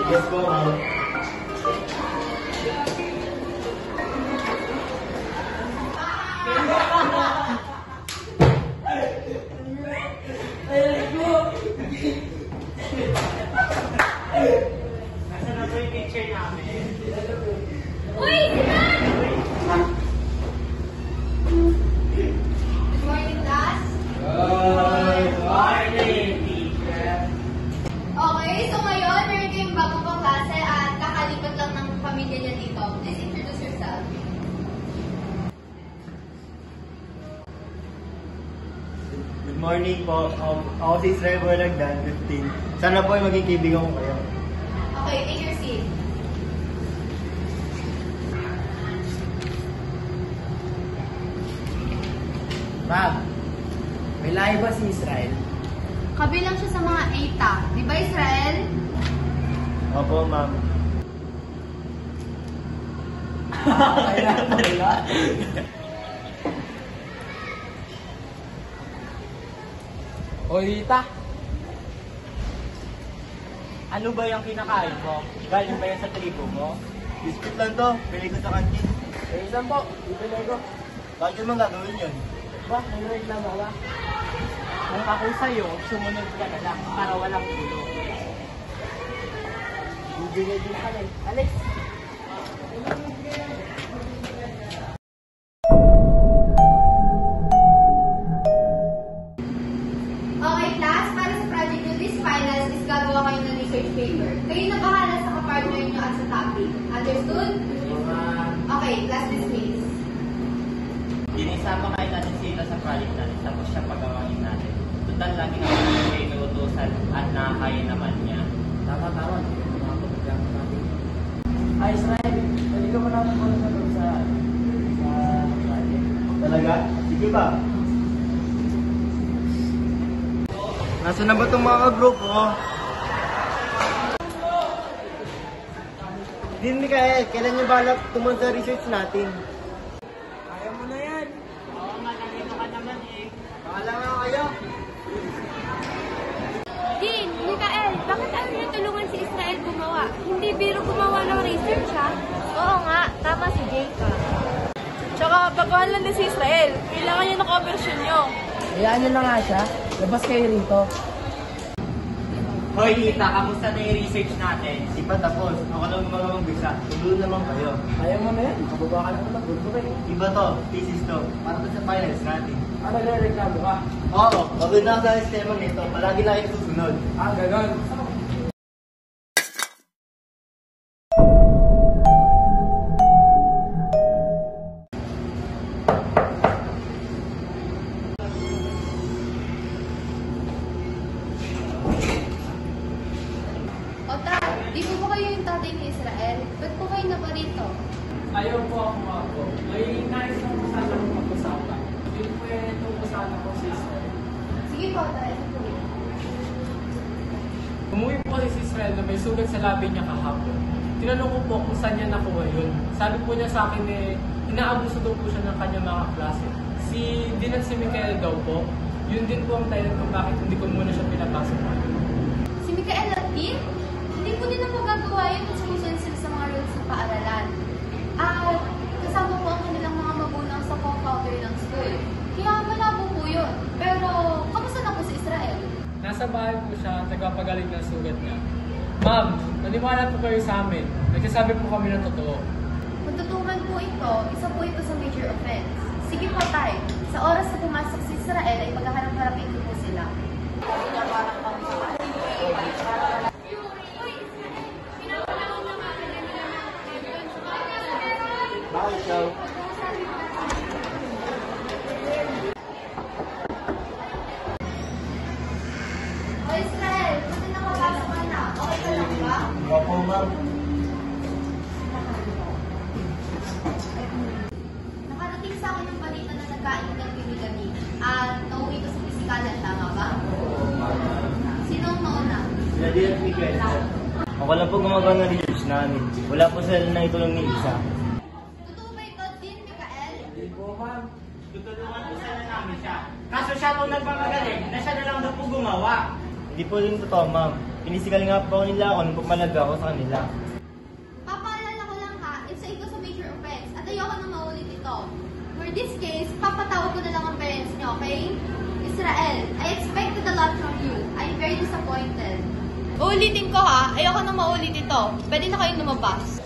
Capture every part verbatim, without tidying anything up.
Yes po, ma'am. Nasa na po yung picture namin? Uy! Good morning, class. Good morning, teacher. Okay, so ngayon, meron kayong bagong kaklase at kakalipat lang ng pamilya niya dito. Please introduce yourself. Good morning po. Um, ako si Israel Boragdan, fifteen. Sana po ay maging kaibigan ko kayo. Okay, take your seat. Ma'am, may lahi ba si Israel? Kabilang siya sa mga A T A. Di ba, Israel? Opo, ma'am. Kailangan mo nila? O, Rita. Ano ba yung kinakain mo? Galing ba yan sa tribo mo? Biscuit lang to. Pili ko sa kantin. Eh, saan po? Bibili ko. Bakit naman gagawin yun? Ba, nagreklamo ba? Kung ako sa'yo, sumunod ka na lang para walang ulo. Bibili din ka rin. Alex! Okay, class. Para sa project nyo this finals is gagawa kayo ng research paper. Kayo na bahala sa kapartner nyo at sa topic. Understood? Okay, class dismiss. Dinisama kayo natin sila sa project natin tapos siya pagawain natin. Total lagi naman siya inuutusan at nakakaya naman niya. Tama, tama. Mga pagkakama natin. Ay, Israel, pwede ka ba natin muna sa sa sa project? Talaga? Sige ba? Nasaan na ba itong mga group ko? Din, Mikael, kailan niyo balak tumunod sa research natin? Kaya mo na yan. Oo, matalino ka naman eh. Bahala nga kayo. Dean, Mikael, bakit ayaw niyo tulungan si Israel gumawa? Hindi biro gumawa ng research, ha? Oo nga, tama si Jake. Tsaka baguhan lang din si Israel. Kailangan niya ng cooperation niyo. Hayaan niyo na nga siya. Labas kayo rito. Hoy, Ita, kamusta na yung research natin? Di pa tapos. Ako lang mga magbisa. Tulungan naman kayo. Kaya mo na yan. Mababa ka na naman. Gusto kayo. Iba to. Thesis to. Para to sa finals natin. Ano na reklamo ka? Oo. Pagod na ako sa sistema nito. Palagi lang yung susunod. Ah, ganon. Ota, di po ba kayo yung tatay ni Israel? Ba't po kayo na ba rito? Ayaw po ako ako. May nais na po sana akong mag-usapan. Yung pwede po sana ko si Israel. Sige po, tayo po. Umuwi po kasi si Israel na may sugat sa labi niya kahapon. Tinanong ko po kung saan niya nakuha yun. Sabi po niya sa akin eh, inaabuso daw po siya ng kanyang mga klase. Si Din at si Mikael daw po, yun din po ang tayo kung bakit hindi ko muna siya pinapasok. Si Mikael at Dean? Hindi po din ang magagawa yun kung sumusunod sila sa mga rules ng paaralan. At kasama po ang kanilang mga magulang sa co-founder ng school. Kaya malabo po yun. Pero, kamusta na po si Israel? Nasa bahay po siya at nagpapagaling ng sugat niya. Ma'am, naniwala po kayo sa amin. Nagsasabi po kami ng totoo. Kung tutuman po ito, isa po ito sa major offense. Sige po tayo. Sa oras na pumasok si Israel ay maghaharap-harapin ko po sila. Bakit siya? O Israel, buti nakapasok ka na. Okay ka lang ba? Opo, ma'am. Nakarating sa akin yung balita na nagkain ng bibigami at nauwi ko sa pisikalan, tama ba? Sinong nauna? Sila din at Miguel. Ako lang po gumagawa ng research namin. Wala po sila na itulong ni isa. Totoo ba ito, Dean, Mikael? Hindi po, ma'am. Tutulungan po sana namin siya. Kaso siya po nagmamagaling na siya na lang daw po gumawa. Hindi po rin totoo, ma'am. Pinisikal nga po nila ako nung pumalaga ako sa kanila. Papaalala ko lang ha, isa ito sa major offense at ayoko na maulit ito. For this case, papatawag ko na lang ang parents niyo, okay? Israel, I expected a lot from you. I'm very disappointed. Uulitin ko ha, ayoko na maulit ito. Pwede na kayong lumabas.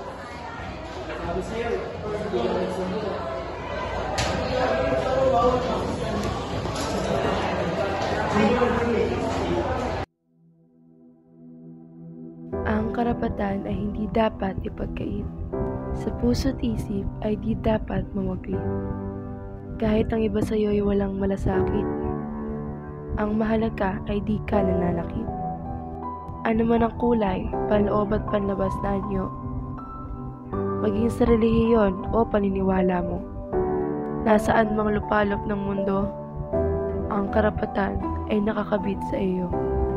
Ang karapatan ay hindi dapat ipagkait. Sa puso't isip ay di dapat mawaglit. Kahit ang iba sa'yo ay walang malasakit, ang mahalaga ay di ka nananakit. Ano man ang kulay, panloob at panlabas na anyo, maging sa relihiyon o paniniwala mo, nasaan mang lupalop ng mundo, ang karapatan ay nakakabit sa iyo.